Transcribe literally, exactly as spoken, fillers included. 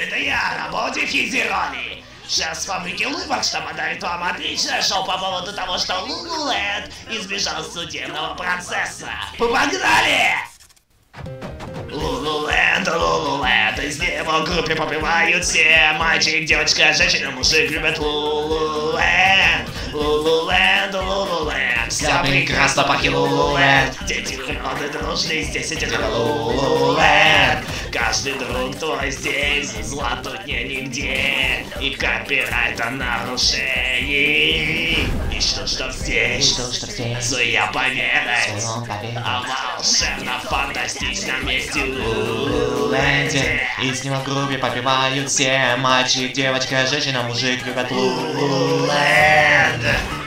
это я, Работе Физероли. Шеф с фабрики улыбок, что подарит вам отличное шоу по поводу того, что Лулуленд избежал судебного процесса. Погнали! Лулуленд, Лулуленд, из него в группе попивают все. Мальчик, девочка, женщина, мужик любят Лулуленд. Лулуленд, Лулуленд, все прекрасно пахнет Лулуленд. Дети природы дружны, здесь эти Лулуленд. Каждый друг твой здесь, зла тут нет нигде. И копирайта нарушений. И что, что здесь, суя поверить о волшебно-фантастичном месте Лулуленде. И с него в группе попивают все. Мальчик, девочка, женщина, мужик любят Лулуленд.